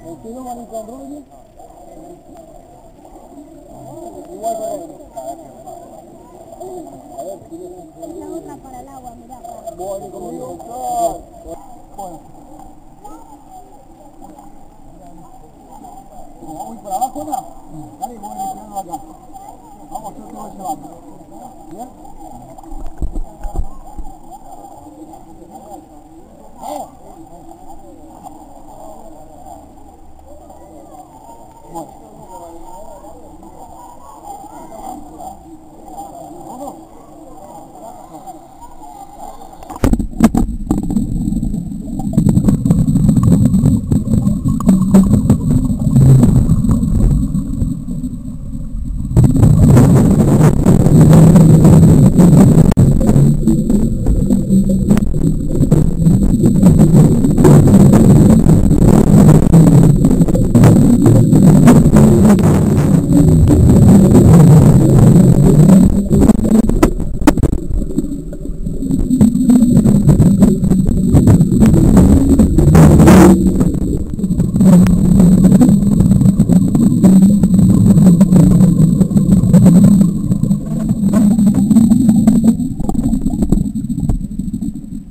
¿Usted no maneja con rollo? Igual que rollo. A ver, si la otra para el agua, mirá acá. bueno, conmigo. Bueno. Vamos a ir para abajo, ¿no? Dale, voy a ir llegando acá. Vamos, yo te voy llevando. ¿Bien? Vamos. Bueno. Vamos.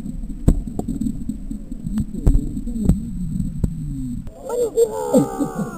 ¡Ay, Dios!